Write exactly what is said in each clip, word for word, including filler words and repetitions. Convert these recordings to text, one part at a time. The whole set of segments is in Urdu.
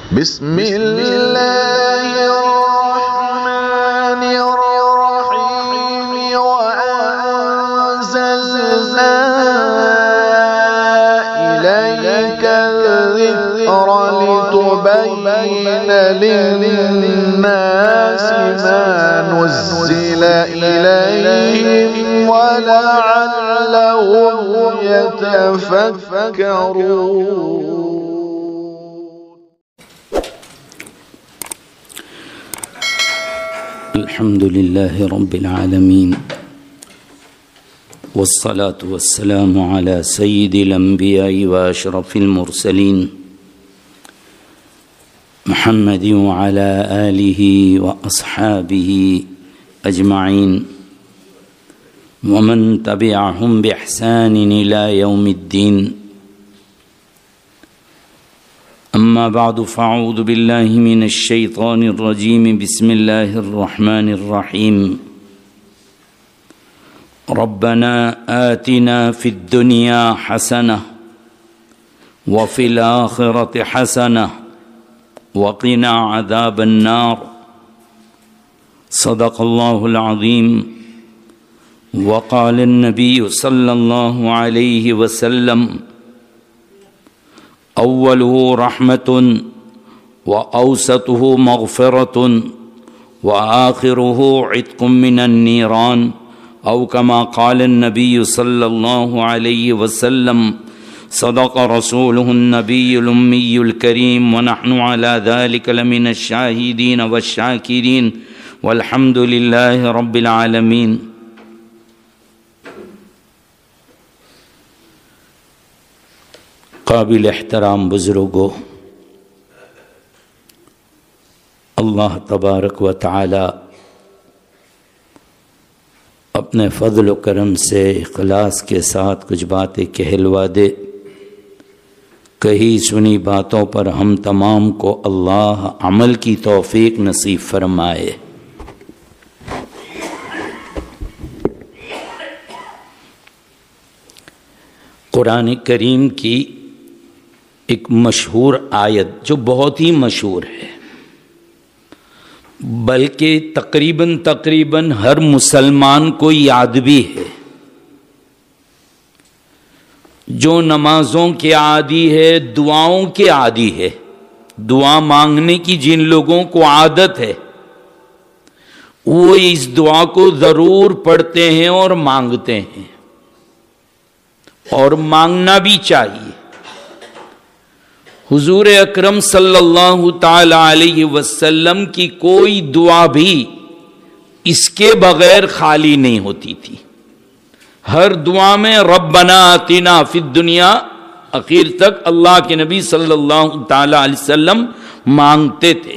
بسم الله الرحمن الرحيم وأنزلنا إليك الذكر لتبين للناس ما نزل إليهم ولعلهم يتفكرون. الحمد لله رب العالمين، والصلاة والسلام على سيد الأنبياء وأشرف المرسلين محمد وعلى آله وأصحابه أجمعين ومن تبعهم بإحسان إلى يوم الدين. أما بعد، فأعوذ بالله من الشيطان الرجيم. بسم الله الرحمن الرحيم. ربنا آتنا في الدنيا حسنة وفي الآخرة حسنة وقنا عذاب النار. صدق الله العظيم. وقال النبي صلى الله عليه وسلم: أوله رحمة وأوسطه مغفرة وآخره عتق من النيران، أو كما قال النبي صلى الله عليه وسلم. صدق رسوله النبي الأمي الكريم، ونحن على ذلك لمن الشاهدين والشاكرين، والحمد لله رب العالمين. قابل احترام بزرگوں، اللہ تبارک و تعالی اپنے فضل و کرم سے اخلاص کے ساتھ کچھ باتیں کہلوا دے. کہی سنی باتوں پر ہم تمام کو اللہ عمل کی توفیق نصیب فرمائے. قرآن کریم کی ایک مشہور آیت جو بہت ہی مشہور ہے، بلکہ تقریباً تقریباً ہر مسلمان کو یاد بھی ہے، جو نمازوں کے عادی ہے، دعاؤں کے عادی ہے، دعا مانگنے کی جن لوگوں کو عادت ہے وہ اس دعا کو ضرور پڑھتے ہیں اور مانگتے ہیں، اور مانگنا بھی چاہیے. حضور اکرم صلی اللہ تعالی علیہ وسلم کی کوئی دعا بھی اس کے بغیر خالی نہیں ہوتی تھی. ہر دعا میں ربنا آتنا فی الدنیا اخیر تک اللہ کے نبی صلی اللہ تعالی علیہ وسلم مانگتے تھے.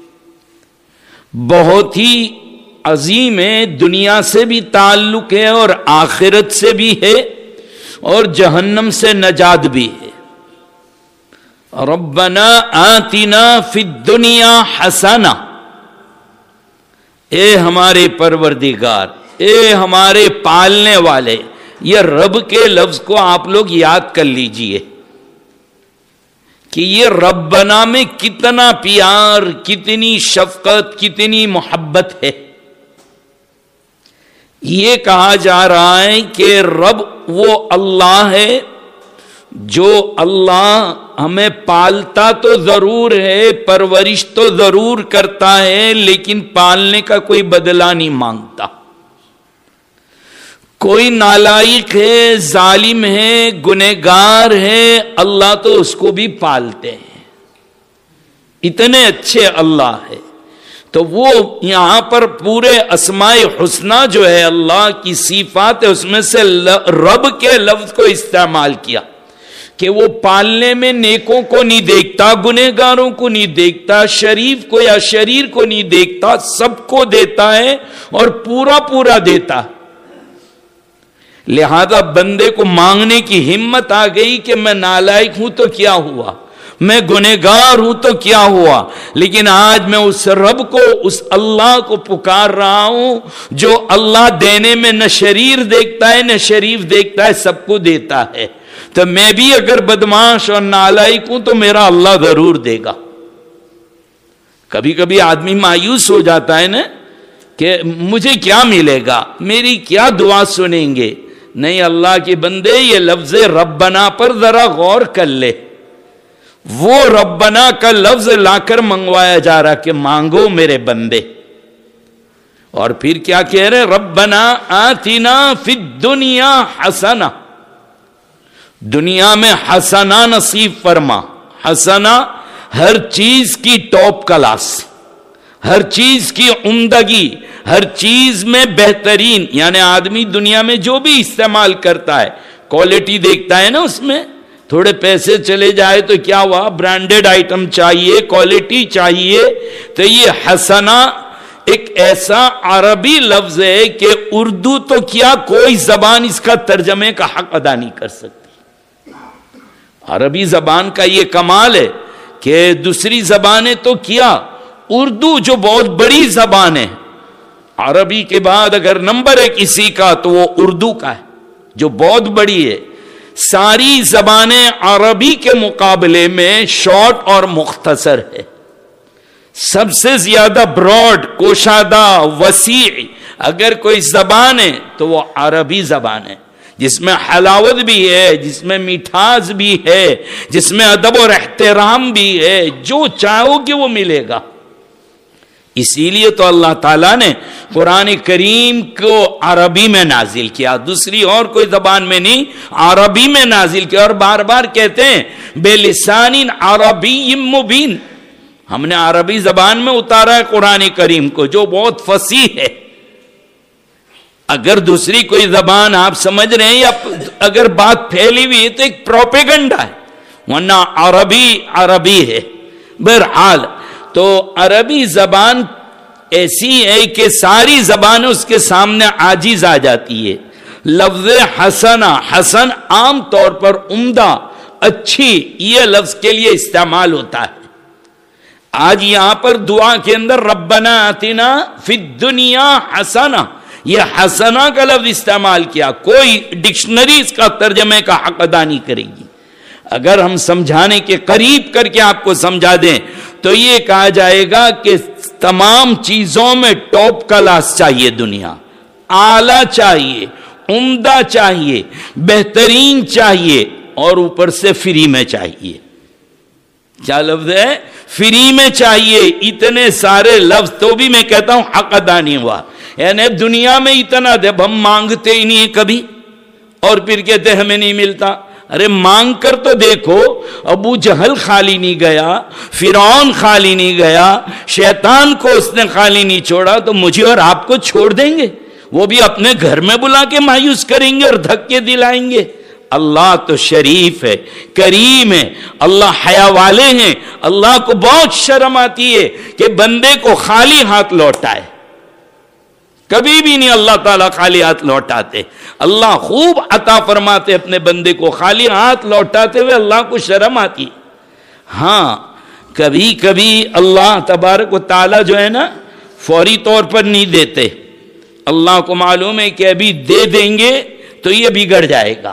بہت ہی عظیم ہے، دنیا سے بھی تعلق ہے اور آخرت سے بھی ہے اور جہنم سے نجات بھی ہے. ربنا آتنا فی الدنیا حسنہ، اے ہمارے پروردگار، اے ہمارے پالنے والے. یہ رب کے لفظ کو آپ لوگ یاد کر لیجئے کہ یہ ربنا میں کتنا پیار، کتنی شفقت، کتنی محبت ہے. یہ کہا جا رہا ہے کہ رب وہ اللہ ہے جو اللہ ہمیں پالتا تو ضرور ہے، پرورش تو ضرور کرتا ہے، لیکن پالنے کا کوئی بدلہ نہیں مانگتا. کوئی نالائق ہے، ظالم ہے، گنہگار ہے، اللہ تو اس کو بھی پالتے ہیں. اتنے اچھے اللہ ہے. تو وہ یہاں پر پورے اسماء حسنہ جو ہے اللہ کی صفات ہے، اس میں سے رب کے لفظ کو استعمال کیا کہ وہ پالنے میں نیکوں کو نہیں دیکھتا، گنہگاروں کو نہیں دیکھتا، شریف کو یا شریر کو نہیں دیکھتا، سب کو دیتا ہے اور پورا پورا دیتا. لہذا بندے کو مانگنے کی ہمت آ گئی کہ میں نالائق ہوں تو کیا ہوا، میں گنہگار ہوں تو کیا ہوا، لیکن آج میں اس رب کو، اس اللہ کو پکار رہا ہوں جو اللہ دینے میں نہ شریر دیکھتا ہے نہ شریف دیکھتا ہے، سب کو دیتا ہے. تو میں بھی اگر بدماش اور نالائق ہوں تو میرا اللہ ضرور دے گا. کبھی کبھی آدمی مایوس ہو جاتا ہے نا کہ مجھے کیا ملے گا، میری کیا دعا سنیں گے. نہیں، اللہ کے بندے یہ لفظ ربنا پر ذرا غور کر لے. وہ ربنا کا لفظ لا کر منگوایا جا رہا کہ مانگو میرے بندے. اور پھر کیا کہہ رہے؟ ربنا آتنا فی الدنیا حسنہ، دنیا میں حسنہ نصیب فرما. حسنہ ہر چیز کی ٹاپ کلاس، ہر چیز کی عمدگی، ہر چیز میں بہترین. یعنی آدمی دنیا میں جو بھی استعمال کرتا ہے کوالٹی دیکھتا ہے نا، اس میں تھوڑے پیسے چلے جائے تو کیا ہوا، برانڈیڈ آئٹم چاہیے، کوالٹی چاہیے. تو یہ حسنہ ایک ایسا عربی لفظ ہے کہ اردو تو کیا کوئی زبان اس کا ترجمے کا حق ادا نہیں کر سکتی. عربی زبان کا یہ کمال ہے کہ دوسری زبانیں تو کیا، اردو جو بہت بڑی زبان ہے، عربی کے بعد اگر نمبر ہے کسی کا تو وہ اردو کا ہے جو بہت بڑی ہے. ساری زبانیں عربی کے مقابلے میں شارٹ اور مختصر ہے. سب سے زیادہ براڈ، کوشادہ، وسیع اگر کوئی زبان ہے تو وہ عربی زبان ہے، جس میں حلاوت بھی ہے، جس میں میٹھاس بھی ہے، جس میں ادب اور احترام بھی ہے. جو چاہو کہ وہ ملے گا. اسی لیے تو اللہ تعالیٰ نے قرآن کریم کو عربی میں نازل کیا، دوسری اور کوئی زبان میں نہیں، عربی میں نازل کیا. اور بار بار کہتے ہیں بے لسان عربی مبین، ہم نے عربی زبان میں اتارا ہے قرآن کریم کو جو بہت فصیح ہے. اگر دوسری کوئی زبان آپ سمجھ رہے ہیں یا اگر بات پھیلی ہوئی ہے تو ایک پروپیگنڈا ہے، ورنہ عربی عربی ہے. بہرحال تو عربی زبان ایسی ہے کہ ساری زبانیں اس کے سامنے عاجز آ جاتی ہے. لفظ حسنہ، حسن عام طور پر عمدہ، اچھی، یہ لفظ کے لیے استعمال ہوتا ہے. آج یہاں پر دعا کے اندر ربنا آتنا فی الدنیا حسنہ، یہ حسنہ کا لفظ استعمال کیا. کوئی ڈکشنری اس کا ترجمے کا حق ادا نہیں کرے گی. اگر ہم سمجھانے کے قریب کر کے آپ کو سمجھا دیں تو یہ کہا جائے گا کہ تمام چیزوں میں ٹاپ کلاس چاہیے، دنیا اعلیٰ چاہیے، عمدہ چاہیے، بہترین چاہیے، اور اوپر سے فری میں چاہیے. کیا لفظ ہے؟ فری میں چاہیے. اتنے سارے لفظ تو بھی میں کہتا ہوں حق ادا نہیں ہوا. یعنی دنیا میں اتنا دے، ہم مانگتے ہی نہیں کبھی اور پھر کہتے ہمیں نہیں ملتا. ارے مانگ کر تو دیکھو، ابو جہل خالی نہیں گیا، فرعون خالی نہیں گیا، شیطان کو اس نے خالی نہیں چھوڑا، تو مجھے اور آپ کو چھوڑ دیں گے؟ وہ بھی اپنے گھر میں بلا کے مایوس کریں گے اور دھکے دلائیں گے. اللہ تو شریف ہے، کریم ہے، اللہ حیا والے ہیں. اللہ کو بہت شرم آتی ہے کہ بندے کو خالی ہاتھ لوٹائے. کبھی بھی نہیں اللہ تعالیٰ خالی ہاتھ لوٹاتے. اللہ خوب عطا فرماتے اپنے بندے کو، خالی ہاتھ لوٹاتے ہوئے اللہ کو شرم آتی. ہاں کبھی کبھی اللہ تبارک و تعالیٰ جو ہے نا فوری طور پر نہیں دیتے. اللہ کو معلوم ہے کہ ابھی دے دیں گے تو یہ بگڑ جائے گا،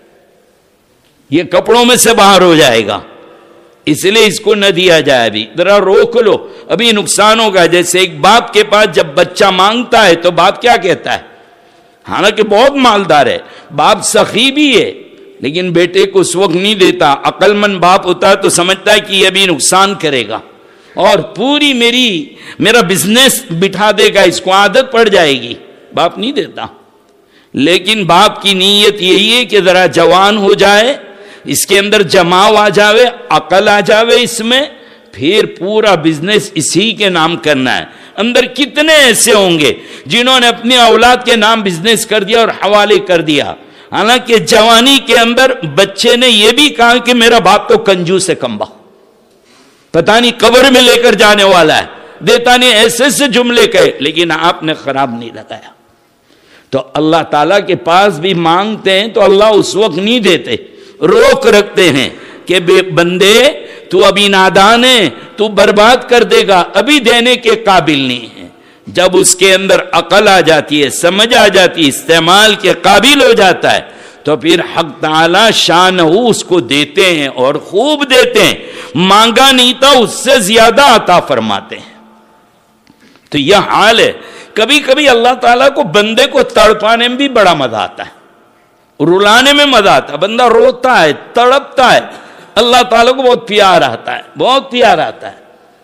یہ کپڑوں میں سے باہر ہو جائے گا، اس لیے اس کو نہ دیا جائے. ابھی ذرا روک لو، ابھی نقصان ہوگا. جیسے ایک باپ کے پاس جب بچہ مانگتا ہے تو باپ کیا کہتا ہے؟ حالانکہ بہت مالدار ہے، باپ سخی بھی ہے، لیکن بیٹے کو اس وقت نہیں دیتا. عقل مند باپ ہوتا ہے تو سمجھتا ہے کہ یہ ابھی نقصان کرے گا اور پوری میری میرا بزنس بٹھا دے گا، اس کو عادت پڑ جائے گی. باپ نہیں دیتا. لیکن باپ کی نیت یہی ہے کہ ذرا جوان ہو جائے، اس کے اندر جماؤ آ جاوے، عقل آ جاوے اس میں، پھر پورا بزنس اسی کے نام کرنا ہے. اندر کتنے ایسے ہوں گے جنہوں نے اپنی اولاد کے نام بزنس کر دیا اور حوالے کر دیا. حالانکہ جوانی کے اندر بچے نے یہ بھی کہا کہ میرا باپ تو کنجوس ہے، کمبا، پتہ نہیں قبر میں لے کر جانے والا ہے، دیتا نہیں، ایسے سے جملے کہے، لیکن آپ نے خراب نہیں لگایا. تو اللہ تعالیٰ کے پاس بھی مانگتے ہیں تو اللہ اس وقت نہیں دیتے، روک رکھتے ہیں کہ بے بندے تو ابھی نادان ہے، تو برباد کر دے گا، ابھی دینے کے قابل نہیں ہے. جب اس کے اندر عقل آ جاتی ہے، سمجھ آ جاتی ہے، استعمال کے قابل ہو جاتا ہے، تو پھر حق تعالی شانہ اس کو دیتے ہیں اور خوب دیتے ہیں، مانگا نہیں تھا اس سے زیادہ عطا فرماتے ہیں۔ تو یہ حال ہے۔ کبھی کبھی اللہ تعالیٰ کو بندے کو تڑپانے میں بھی بڑا مزہ آتا ہے، رلانے میں مزہ آتا ہے، بندہ روتا ہے، تڑپتا ہے، اللہ تعالیٰ کو بہت پیار آتا ہے، بہت پیار آتا ہے۔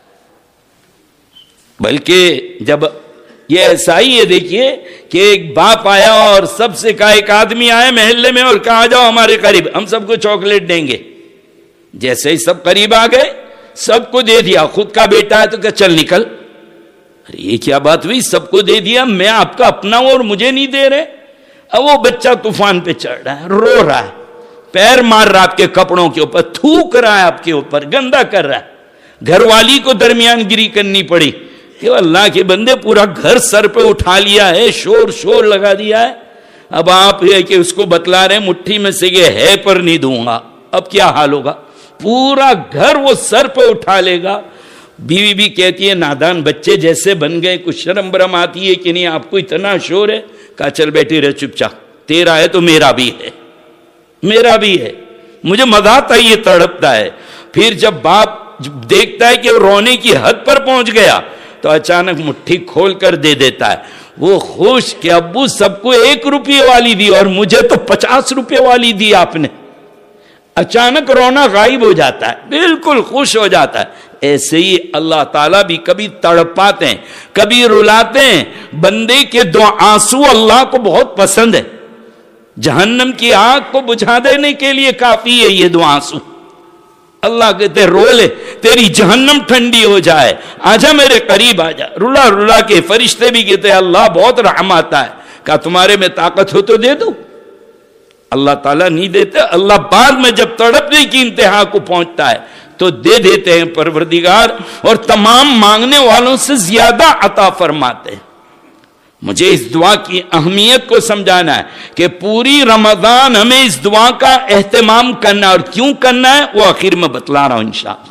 بلکہ جب یہ ایسا ہی ہے، دیکھیے کہ ایک باپ آیا اور سب سے کہا، ایک آدمی آیا محلے میں اور کہا جاؤ ہمارے قریب، ہم سب کو چاکلیٹ دیں گے۔ جیسے ہی سب قریب آ گئے سب کو دے دیا، خود کا بیٹا ہے تو کہ چل نکل۔ ارے یہ کیا بات ہوئی، سب کو دے دیا، میں آپ کا اپنا ہوں اور مجھے نہیں دے رہے؟ اب وہ بچہ طوفان پہ چڑھ رہا ہے، رو رہا ہے، پیر مار رہا آپ کے کپڑوں کے اوپر، تھوک رہا ہے آپ کے اوپر، گندا کر رہا ہے۔ گھر والی کو درمیان گیری کرنی پڑی کہ اللہ کے بندے پورا گھر سر پہ اٹھا لیا ہے، شور شور لگا دیا ہے، اب آپ یہ کہ اس کو بتلا رہے ہیں مٹھی میں سے یہ ہے پر نہیں دوں گا، اب کیا حال ہوگا؟ پورا گھر وہ سر پہ اٹھا لے گا۔ بیوی بھی کہتی ہے نادان بچے جیسے بن گئے، کچھ شرم برم آتی ہے کہ نہیں، آپ کو اتنا شور ہے؟ کہا چل بیٹھی رہ چپ چاپ، تیرا ہے تو میرا بھی ہے، میرا بھی ہے، مجھے مزہ آتا ہے، یہ تڑپتا ہے۔ پھر جب باپ دیکھتا ہے کہ رونے کی حد پر پہنچ گیا تو اچانک مٹھی کھول کر دے دیتا ہے، وہ خوش کہ ابو سب کو ایک روپے والی دی اور مجھے تو پچاس روپے والی دی آپ نے۔ اچانک رونا غائب ہو جاتا ہے، بالکل خوش ہو جاتا ہے۔ ایسے ہی اللہ تعالیٰ بھی کبھی تڑپاتے ہیں، کبھی رلاتے ہیں۔ بندے کے دو آنسو اللہ کو بہت پسند ہے، جہنم کی آگ کو بجھا دینے کے لیے کافی ہے یہ دو آنسو۔ اللہ کہتے رو لے تیری جہنم ٹھنڈی ہو جائے، آجا میرے قریب آجا۔ رلا رلا کے فرشتے بھی کہتے اللہ بہت رحم آتا ہے، کہا تمہارے میں طاقت ہو تو دے دو۔ اللہ تعالیٰ نہیں دیتے، اللہ بعد میں جب تڑپنے کی انتہا کو پہنچتا ہے تو دے دیتے ہیں پروردگار، اور تمام مانگنے والوں سے زیادہ عطا فرماتے ہیں۔ مجھے اس دعا کی اہمیت کو سمجھانا ہے کہ پوری رمضان ہمیں اس دعا کا اہتمام کرنا، اور کیوں کرنا ہے وہ آخر میں بتلا رہا ہوں انشاءاللہ۔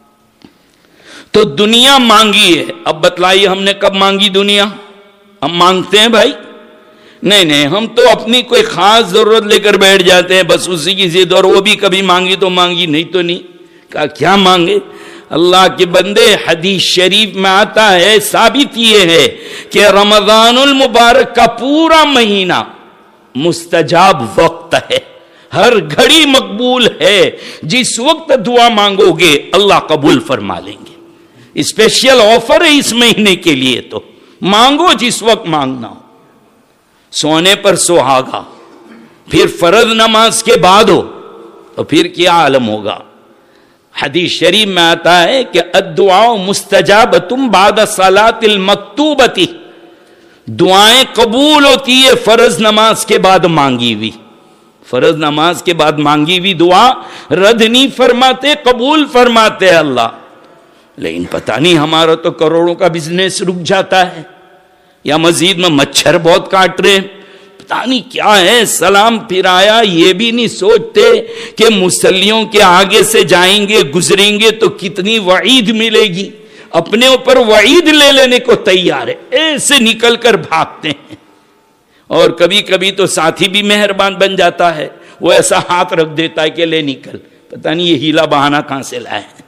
تو دنیا مانگی ہے، اب بتلائیے ہم نے کب مانگی دنیا؟ ہم مانگتے ہیں بھائی؟ نہیں نہیں، ہم تو اپنی کوئی خاص ضرورت لے کر بیٹھ جاتے ہیں، بس اسی کی ضد، اور وہ بھی کبھی مانگی تو مانگی، نہیں تو نہیں۔ کہا کیا مانگے؟ اللہ کے بندے حدیث شریف میں آتا ہے، ثابت یہ ہے کہ رمضان المبارک کا پورا مہینہ مستجاب وقت ہے، ہر گھڑی مقبول ہے، جس وقت دعا مانگو گے اللہ قبول فرما لیں گے۔ اسپیشل آفر ہے اس مہینے کے لیے، تو مانگو جس وقت مانگنا ہو۔ سونے پر سہاگا، پھر فرض نماز کے بعد ہو تو پھر کیا عالم ہوگا؟ حدیث شریف میں آتا ہے کہ الدعاء مستجابۃ بعد الصلاۃ المکتوبۃ، دعائیں قبول ہوتی ہے فرض نماز کے بعد مانگی ہوئی، فرض نماز کے بعد مانگی ہوئی دعا رد نہیں فرماتے، قبول فرماتے اللہ۔ لیکن پتہ نہیں ہمارا تو کروڑوں کا بزنس رک جاتا ہے، یا مزید میں مچھر بہت کاٹ رہے، پتہ نہیں کیا ہے، سلام پھر آیا، یہ بھی نہیں سوچتے کہ مصلیوں کے آگے سے جائیں گے گزریں گے تو کتنی وعید ملے گی، اپنے اوپر وعید لے لینے کو تیار ہے، ایسے نکل کر بھاگتے ہیں۔ اور کبھی کبھی تو ساتھی بھی مہربان بن جاتا ہے، وہ ایسا ہاتھ رکھ دیتا ہے کہ لے نکل، پتہ نہیں یہ ہیلا بہانہ کہاں سے لائے ہیں۔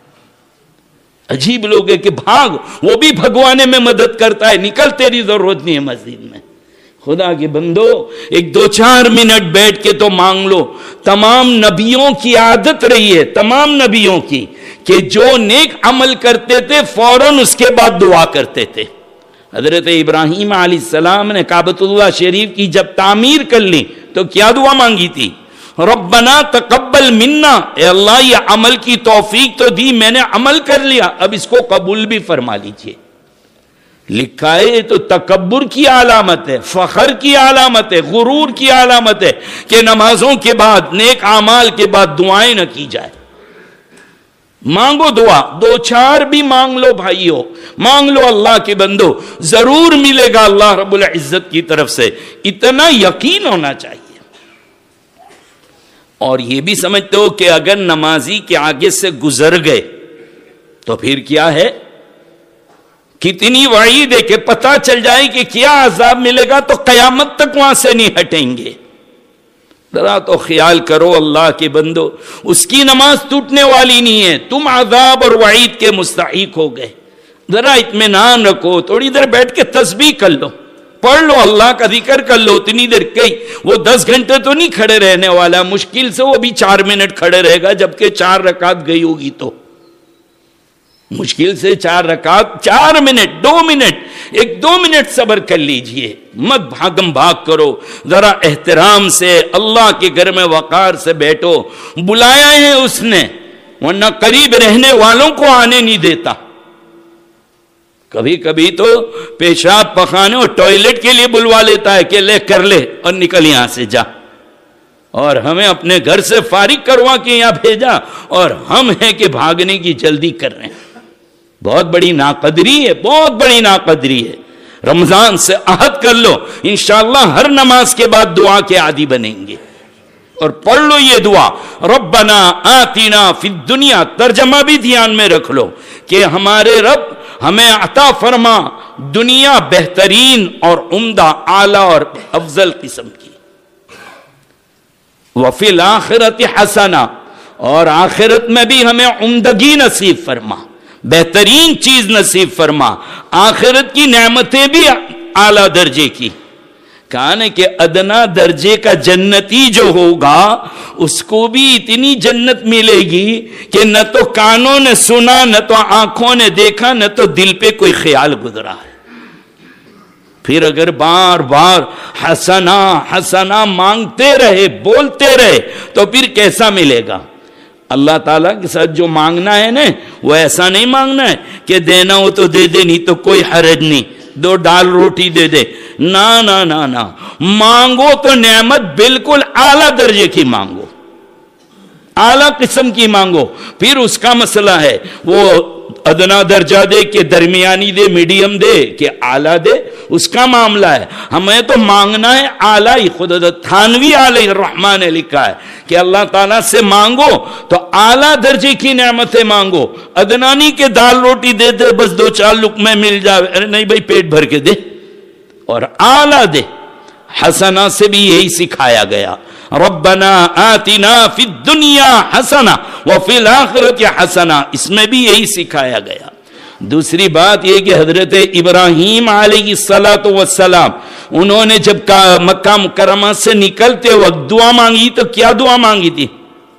عجیب لوگ ہے کہ بھاگ، وہ بھی بھگوانے میں مدد کرتا ہے، نکل تیری ضرورت نہیں ہے مسجد میں۔ خدا کے بندو ایک دو چار منٹ بیٹھ کے تو مانگ لو۔ تمام نبیوں کی عادت رہی ہے، تمام نبیوں کی، کہ جو نیک عمل کرتے تھے فوراً اس کے بعد دعا کرتے تھے۔ حضرت ابراہیم علیہ السلام نے کعبۃ اللہ شریف کی جب تعمیر کر لی تو کیا دعا مانگی تھی؟ ربنا تقبل منا، اے اللہ یہ عمل کی توفیق تو دی، میں نے عمل کر لیا، اب اس کو قبول بھی فرما لیجئے۔ لکھا ہے تو تکبر کی علامت ہے، فخر کی علامت ہے، غرور کی علامت ہے کہ نمازوں کے بعد نیک اعمال کے بعد دعائیں نہ کی جائے۔ مانگو دعا، دو چار بھی مانگ لو بھائیو، مانگ لو اللہ کے بندو، ضرور ملے گا اللہ رب العزت کی طرف سے، اتنا یقین ہونا چاہیے۔ اور یہ بھی سمجھتے ہو کہ اگر نمازی کے آگے سے گزر گئے تو پھر کیا ہے؟ کتنی وعید ہے کہ پتہ چل جائے کہ کیا عذاب ملے گا تو قیامت تک وہاں سے نہیں ہٹیں گے۔ ذرا تو خیال کرو اللہ کے بندو، اس کی نماز ٹوٹنے والی نہیں ہے، تم عذاب اور وعید کے مستحق ہو گئے۔ ذرا اطمینان رکھو، تھوڑی دیر بیٹھ کے تسبیح کر لو، پڑھ لو، اللہ کا ذکر کر لو، اتنی دیر کئی وہ دس گھنٹے تو نہیں کھڑے رہنے والا، مشکل سے وہ بھی چار منٹ کھڑے رہے گا، جبکہ چار رکعت گئی ہوگی تو مشکل سے چار رکعت، چار منٹ، دو منٹ، ایک دو منٹ صبر کر لیجئے، مت بھاگم بھاگ کرو، ذرا احترام سے اللہ کے گھر میں وقار سے بیٹھو، بلایا ہے اس نے، ورنہ قریب رہنے والوں کو آنے نہیں دیتا۔ کبھی کبھی تو پیشاب پخانے اور ٹوائلٹ کے لیے بلوا لیتا ہے کہ لے کر لے اور نکل یہاں سے جا، اور ہمیں اپنے گھر سے فارغ کروا کے یہاں بھیجا، اور ہم ہیں کہ بھاگنے کی جلدی کر رہے ہیں۔ بہت بڑی ناقدری ہے، بہت بڑی ناقدری ہے۔ رمضان سے عہد کر لو، انشاءاللہ ہر نماز کے بعد دعا کے عادی بنیں گے، اور پڑھ لو یہ دعا، ربنا آتنا فی الدنیا، ترجمہ بھی دھیان میں رکھ لو کہ ہمارے رب ہمیں عطا فرما دنیا بہترین اور عمدہ، اعلیٰ اور افضل قسم کی، وفی الآخرۃ حسنہ، اور آخرت میں بھی ہمیں عمدگی نصیب فرما، بہترین چیز نصیب فرما، آخرت کی نعمتیں بھی اعلیٰ درجے کی۔ کہا نا کہ ادنا درجے کا جنتی جو ہوگا اس کو بھی اتنی جنت ملے گی کہ نہ تو کانوں نے سنا، نہ تو آنکھوں نے دیکھا، نہ تو دل پہ کوئی خیال گزرا ہے۔ پھر اگر بار بار حسنا حسنا مانگتے رہے، بولتے رہے، تو پھر کیسا ملے گا؟ اللہ تعالیٰ کے ساتھ جو مانگنا ہے نا، وہ ایسا نہیں مانگنا ہے کہ دینا ہو تو دے دے، نہیں تو کوئی حرج نہیں، دو ڈال روٹی دے دے، نا نا نا نا، مانگو تو نعمت بالکل اعلیٰ درجے کی مانگو، اعلیٰ قسم کی مانگو۔ پھر اس کا مسئلہ ہے وہ ادنا درجہ دے کہ درمیانی دے، میڈیم دے کہ اعلیٰ دے، اس کا معاملہ ہے۔ ہمیں تو مانگنا ہے اعلیٰ ہی۔ خود حضرت تھانوی علیہ الرحمٰن نے لکھا ہے کہ اللہ تعالیٰ سے مانگو تو اعلیٰ درجے کی نعمتیں مانگو، ادنانی کے دال روٹی دے دے بس دو چار لقمے مل جائے، ارے نہیں بھائی پیٹ بھر کے دے، اور اعلیٰ دے۔ حسنہ سے بھی یہی سکھایا گیا، ربنا آتنا فی الدنیا حسنہ وفی الآخرۃ حسنہ، اس میں بھی یہی سکھایا گیا۔ دوسری بات یہ کہ حضرت ابراہیم علیہ السلام انہوں نے جب مکہ مکرمہ سے نکلتے وقت دعا مانگی تو کیا دعا مانگی تھی؟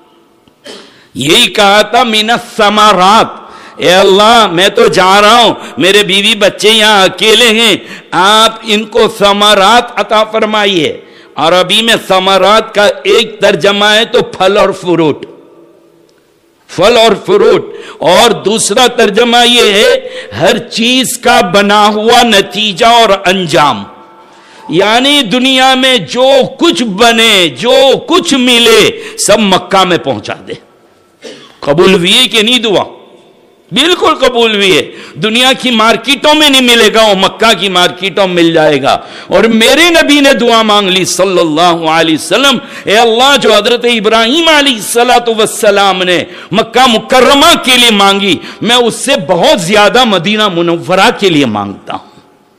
یہی کہا تھا من الثمرات، اے اللہ میں تو جا رہا ہوں، میرے بیوی بچے یہاں اکیلے ہیں، آپ ان کو ثمرات عطا فرمائیے۔ عربی میں ثمرات کا ایک ترجمہ ہے تو پھل اور فروٹ، پھل اور فروٹ، اور دوسرا ترجمہ یہ ہے ہر چیز کا بنا ہوا نتیجہ اور انجام، یعنی دنیا میں جو کچھ بنے، جو کچھ ملے، سب مکہ میں پہنچا دے۔ قبول ہوئی ہے کہ نہیں دعا؟ بالکل قبول ہوئی ہے۔ دنیا کی مارکیٹوں میں نہیں ملے گا، وہ مکہ کی مارکیٹوں میں مل جائے گا۔ اور میرے نبی نے دعا مانگ لی صلی اللہ علیہ وسلم، اے اللہ جو حضرت ابراہیم علیہ السلام نے مکہ مکرمہ کے لیے مانگی، میں اس سے بہت زیادہ مدینہ منورہ کے لیے مانگتا ہوں۔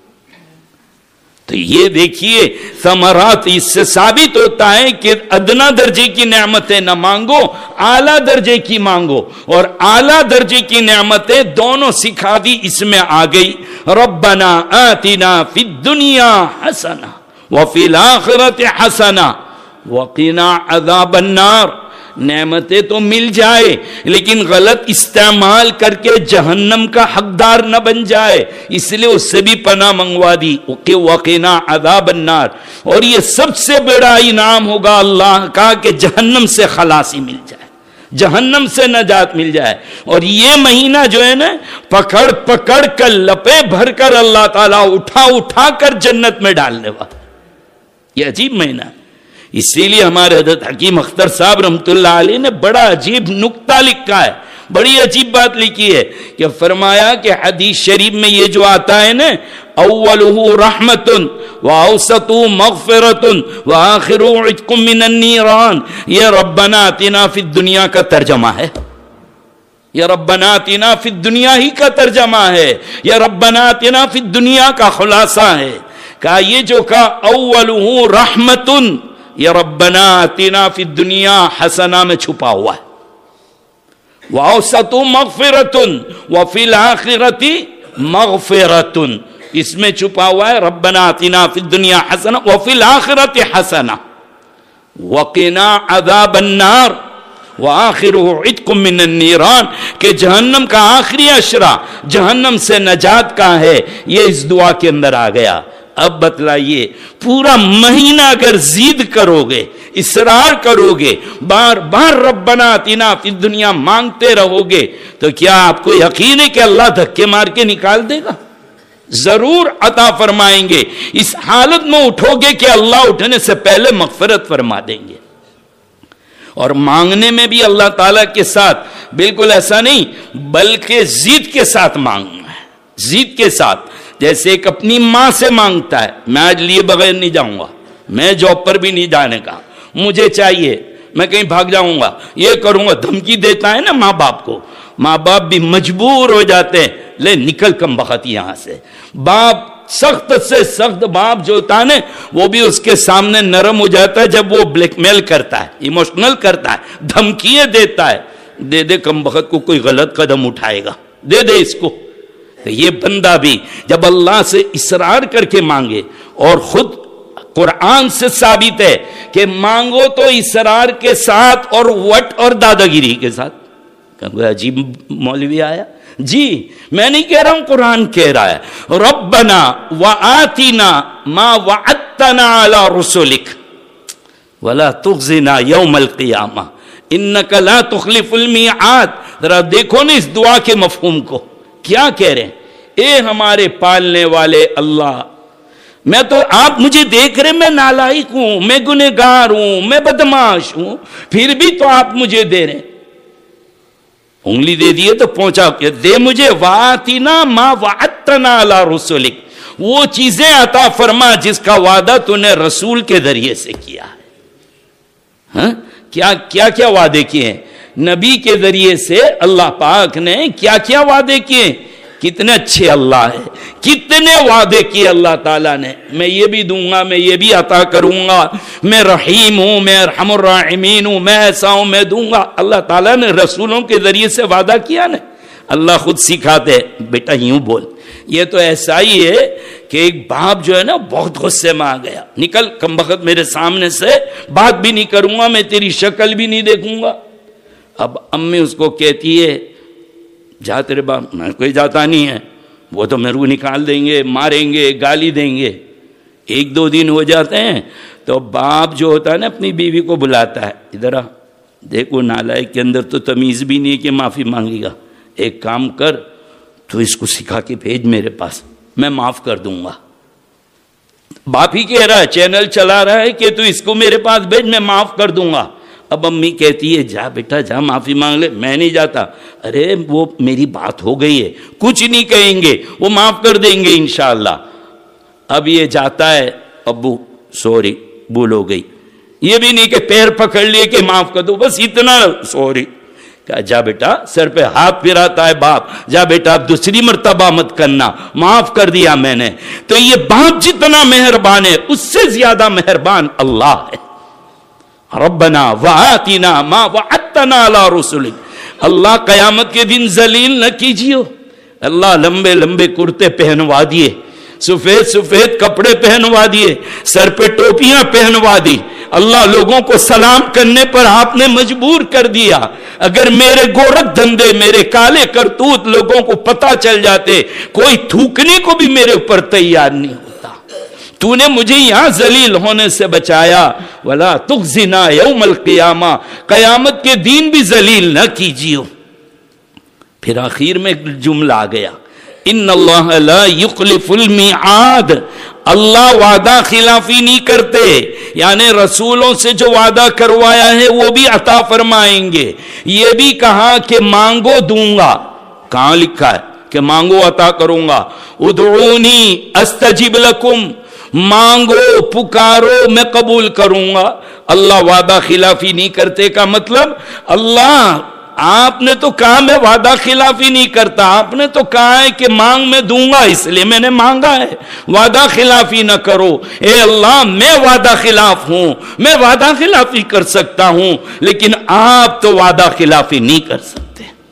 تو یہ دیکھیے ثمرات، اس سے ثابت ہوتا ہے کہ ادنا درجے کی نعمتیں نہ مانگو، اعلیٰ درجے کی مانگو، اور اعلیٰ درجے کی نعمتیں دونوں سکھا دی، اس میں آ گئی ربنا آتنا فی الدنیا حسنہ وفی الآخرۃ حسنہ وقنا عذاب النار۔ نعمتیں تو مل جائے لیکن غلط استعمال کر کے جہنم کا حقدار نہ بن جائے، اس لیے اس سے بھی پناہ منگوا دی کہ وقنا عذاب النار۔ اور یہ سب سے بڑا انعام ہوگا اللہ کا کہ جہنم سے خلاصی مل جائے، جہنم سے نجات مل جائے۔ اور یہ مہینہ جو ہے نا، پکڑ پکڑ کر لپے بھر کر اللہ تعالیٰ اٹھا اٹھا کر جنت میں ڈالنے والا، یہ عجیب مہینہ ہے۔ اسی لیے ہمارے حضرت حکیم اختر صاحب رحمۃ اللہ علیہ نے بڑا عجیب نکتہ لکھا ہے، بڑی عجیب بات لکھی ہے کہ فرمایا کہ حدیث شریف میں یہ جو آتا ہے نا، اولہ رحمت واوسط مغفرت وآخر عتق من النیران، یہ ربنا آتنا فی الدنیا کا ترجمہ ہے، یہ ربنا آتنا فی الدنیا ہی کا ترجمہ ہے، یہ ربنا آتنا فی الدنیا کا خلاصہ ہے۔ کہا یہ جو کہا اولہ رحمت، یہ ربنا آتنا فی الدنیا حسنہ میں چھپا ہوا ہے. وَأَوْسَطُ مَغْفِرَةٌ وَفِي الْآخِرَةِ مَغْفِرَةٌ، اس میں چھپا ہوا ہے ربنا آتنا فی الدنیا حسنہ وفی الآخرۃ حسنہ وقنا عذاب النار وآخرہ عتق من النیران، کہ جہنم کا آخری اشرا جہنم سے نجات کا ہے. یہ اس دعا کے اندر آ گیا. اب بتلائیے پورا مہینہ اگر زید کرو گے، اصرار کرو گے، بار بار ربنا آتنا فی الدنیا مانگتے رہو گے، تو کیا آپ کو یقین ہے کہ اللہ دھکے مار کے نکال دے گا؟ ضرور عطا فرمائیں گے. اس حالت میں اٹھو گے کہ اللہ اٹھنے سے پہلے مغفرت فرما دیں گے. اور مانگنے میں بھی اللہ تعالیٰ کے ساتھ بالکل ایسا نہیں، بلکہ زید کے ساتھ مانگنا ہے. زید کے ساتھ، جیسے ایک اپنی ماں سے مانگتا ہے، میں آج لیے بغیر نہیں جاؤں گا، میں جاب پر بھی نہیں جانے کا، مجھے چاہیے، میں کہیں بھاگ جاؤں گا، یہ کروں گا، دھمکی دیتا ہے نا ماں باپ کو. ماں باپ بھی مجبور ہو جاتے ہیں، لے نکل کم بخت یہاں سے. باپ سخت سے سخت باپ جو ہوتا ہے نا، وہ بھی اس کے سامنے نرم ہو جاتا ہے جب وہ بلیک میل کرتا ہے، ایموشنل کرتا ہے، دھمکیاں دیتا ہے. دے دے کم بخت کو، کوئی غلط قدم اٹھائے گا، دے دے اس کو. تو یہ بندہ بھی جب اللہ سے اصرار کر کے مانگے، اور خود قرآن سے ثابت ہے کہ مانگو تو اصرار کے ساتھ اور وٹ اور دادا گیری کے ساتھ. عجیب مولوی آیا جی، میں نہیں کہہ رہا ہوں، قرآن کہہ رہا ہے ربنا وآتنا ما وعدتنا علی رسلک ولا تخزنا یوم القیامہ انک لا تخلف المیعاد. ذرا دیکھو نا اس دعا کے مفہوم کو، کیا کہہ رہے ہیں؟ اے ہمارے پالنے والے اللہ، میں تو آپ مجھے دیکھ رہے، میں نالائق ہوں، میں گنہگار ہوں، میں بدماش ہوں، پھر بھی تو آپ مجھے دے رہے ہیں. انگلی دے دیے تو پہنچا کے دے مجھے. وَآتِنَا مَا وَعَدتَّنَا عَلَىٰ رُسُلِكَ، وہ چیزیں عطا فرما جس کا وعدہ تو نے رسول کے ذریعے سے کیا ہے. ہاں کیا کیا کیا وعدے کیے ہیں نبی کے ذریعے سے؟ اللہ پاک نے کیا کیا وعدے کیے؟ کتنے اچھے اللہ ہے، کتنے وعدے کیے اللہ تعالیٰ نے. میں یہ بھی دوں گا، میں یہ بھی عطا کروں گا، میں رحیم ہوں، میں ارحم الراحمین ہوں، میں ایسا ہوں، میں دوں گا. اللہ تعالیٰ نے رسولوں کے ذریعے سے وعدہ کیا نا. اللہ خود سکھاتے بیٹا یوں بول. یہ تو ایسا ہی ہے کہ ایک باپ جو ہے نا بہت غصے میں آ گیا، نکل کم بخت میرے سامنے سے، بات بھی نہیں کروں گا، میں تیری شکل بھی نہیں دیکھوں گا. اب امی اس کو کہتی ہے جا تیرے باپ. میں کوئی جاتا نہیں ہے، وہ تو میرے کو نکال دیں گے، ماریں گے، گالی دیں گے. ایک دو دن ہو جاتے ہیں تو باپ جو ہوتا ہے نا اپنی بیوی کو بلاتا ہے، ادھر آ، دیکھو نالائق کے اندر تو تمیز بھی نہیں کہ معافی مانگے گا. ایک کام کر، تو اس کو سکھا کے بھیج میرے پاس، میں معاف کر دوں گا. باپ ہی کہہ رہا ہے، چینل چلا رہا ہے کہ تو اس کو میرے پاس بھیج، میں معاف کر دوں گا. اب امی کہتی ہے جا بیٹا جا معافی مانگ لے. میں نہیں جاتا. ارے وہ میری بات ہو گئی ہے، کچھ نہیں کہیں گے، وہ معاف کر دیں گے انشاءاللہ. اب یہ جاتا ہے، ابو سوری بھول ہو گئی. یہ بھی نہیں کہ پیر پکڑ لیے کہ معاف کر دو، بس اتنا سوری. کہا جا بیٹا، سر پہ ہاتھ پھراتا ہے باپ، جا بیٹا اب دوسری مرتبہ مت کرنا، معاف کر دیا میں نے. تو یہ باپ جتنا مہربان ہے اس سے زیادہ مہربان اللہ ہے. ربنا وآتنا ما وعدتنا علی رسلک. اللہ قیامت کے دن ذلیل نہ کیجیے. اللہ لمبے لمبے کرتے پہنوا دیے، سفید سفید کپڑے پہنوا دیے، سر پہ ٹوپیاں پہنوا دی. اللہ لوگوں کو سلام کرنے پر آپ نے مجبور کر دیا. اگر میرے گورکھ دھندے، میرے کالے کرتوت لوگوں کو پتہ چل جاتے، کوئی تھوکنے کو بھی میرے اوپر تیار نہیں ہوتا. تو نے مجھے یہاں ذلیل ہونے سے بچایا. ولا تخزنا یوم القیامہ، قیامت کے دین بھی ذلیل نہ کیجیے. پھر آخر میں ایک جملہ آ گیا، ان اللہ لا یخلف المیعاد. اللہ وعدہ خلافی نہیں کرتے، یعنی رسولوں سے جو وعدہ کروایا ہے وہ بھی عطا فرمائیں گے. یہ بھی کہا کہ مانگو دوں گا. کہاں لکھا ہے کہ مانگو عطا کروں گا؟ ادعونی استجب لکم، مانگو پکارو میں قبول کروں گا. اللہ وعدہ خلافی نہیں کرتے کا مطلب اللہ آپ نے تو کہا میں وعدہ خلافی نہیں کرتا، آپ نے تو کہا ہے کہ مانگ میں دوں گا، اس لیے میں نے مانگا ہے، وعدہ خلافی نہ کرو۔ اے اللہ میں وعدہ خلاف ہوں، میں وعدہ خلافی کر سکتا ہوں، لیکن آپ تو وعدہ خلافی نہیں کر سکتے۔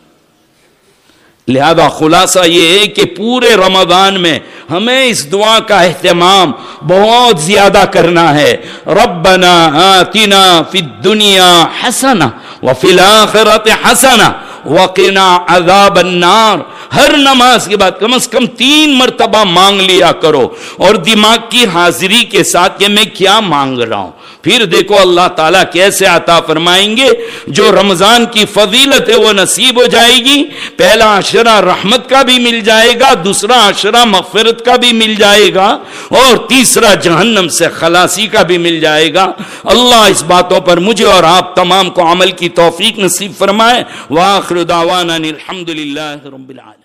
لہذا خلاصہ یہ ہے کہ پورے رمضان میں ہمیں اس دعا کا اہتمام بہت زیادہ کرنا ہے۔ ربنا آتنا فی الدنیا حسنہ وفی الآخرۃ حسنہ وقنا عذاب النار۔ ہر نماز کے بعد کم از کم تین مرتبہ مانگ لیا کرو، اور دماغ کی حاضری کے ساتھ کہ میں کیا مانگ رہا ہوں۔ پھر دیکھو اللہ تعالیٰ کیسے عطا فرمائیں گے۔ جو رمضان کی فضیلت ہے وہ نصیب ہو جائے گی۔ پہلا عشرہ رحمت کا بھی مل جائے گا، دوسرا عشرہ مغفرت کا بھی مل جائے گا، اور تیسرا جہنم سے خلاصی کا بھی مل جائے گا۔ اللہ اس باتوں پر مجھے اور آپ تمام کو عمل کی توفیق نصیب فرمائے۔ وآخر دعوانا الحمد للہ رب العالمین۔